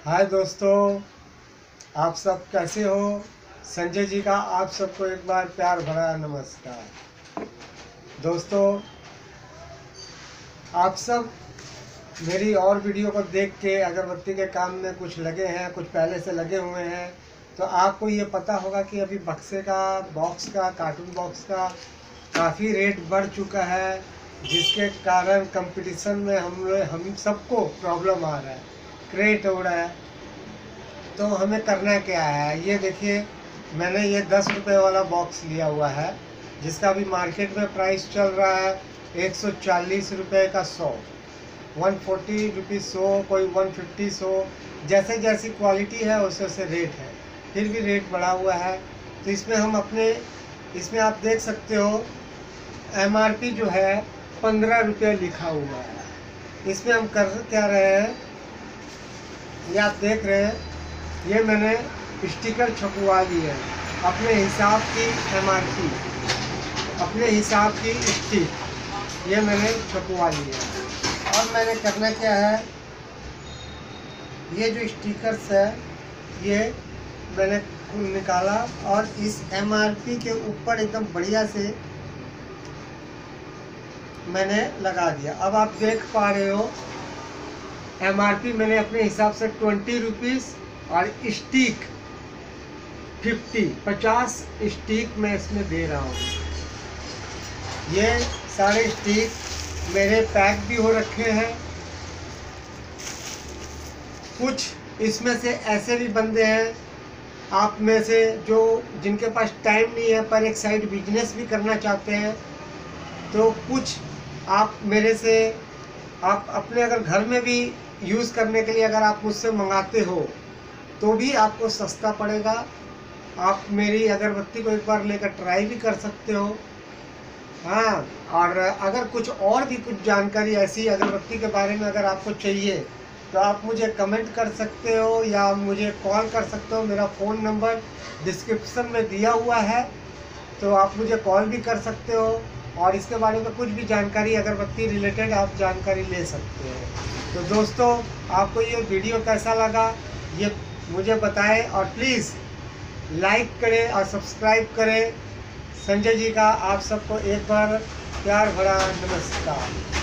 हाय दोस्तों, आप सब कैसे हो। संजय जी का आप सबको एक बार प्यार भरा नमस्कार। दोस्तों, आप सब मेरी और वीडियो को देख के अगरबत्ती के काम में कुछ लगे हैं, कुछ पहले से लगे हुए हैं, तो आपको ये पता होगा कि अभी बक्से का, बॉक्स का, कार्टून बॉक्स का काफ़ी रेट बढ़ चुका है, जिसके कारण कंपटीशन में हम सबको प्रॉब्लम आ रहा है, क्रेट हो रहा है। तो हमें करना क्या है, ये देखिए, मैंने ये 10 रुपये वाला बॉक्स लिया हुआ है, जिसका भी मार्केट में प्राइस चल रहा है 140 रुपये का 100, 140 रुपीज़ 100, कोई 150 100, जैसे जैसी क्वालिटी है वैसे वैसे रेट है, फिर भी रेट बढ़ा हुआ है। तो इसमें आप देख सकते हो MRP जो है 15 रुपये लिखा हुआ है। इसमें हम कर क्या रहे हैं, ये आप देख रहे हैं, ये मैंने स्टिकर छपवा ली है अपने हिसाब की, MRP अपने हिसाब की स्टिक ये मैंने छपवा ली है। और मैंने करना क्या है, ये जो स्टिकर्स है ये मैंने निकाला और इस MRP के ऊपर एकदम बढ़िया से मैंने लगा दिया। अब आप देख पा रहे हो MRP मैंने अपने हिसाब से 20 रुपीज़ और स्टिक 50 स्टिक मैं इसमें दे रहा हूँ। ये सारे स्टिक मेरे पैक भी हो रखे हैं। कुछ इसमें से ऐसे भी बंदे हैं आप में से जो जिनके पास टाइम नहीं है पर एक साइड बिजनेस भी करना चाहते हैं, तो कुछ आप मेरे से, आप अपने अगर घर में भी यूज़ करने के लिए अगर आप मुझसे मंगाते हो तो भी आपको सस्ता पड़ेगा। आप मेरी अगरबत्ती को एक बार लेकर ट्राई भी कर सकते हो। हाँ, और अगर कुछ और भी कुछ जानकारी ऐसी अगरबत्ती के बारे में अगर आपको चाहिए तो आप मुझे कमेंट कर सकते हो या मुझे कॉल कर सकते हो। मेरा फ़ोन नंबर डिस्क्रिप्शन में दिया हुआ है, तो आप मुझे कॉल भी कर सकते हो और इसके बारे में कुछ भी जानकारी अगरबत्ती रिलेटेड आप जानकारी ले सकते हो। तो दोस्तों, आपको ये वीडियो कैसा लगा ये मुझे बताएं और प्लीज़ लाइक करें और सब्सक्राइब करें। संजय जी का आप सबको एक बार प्यार भरा नमस्कार।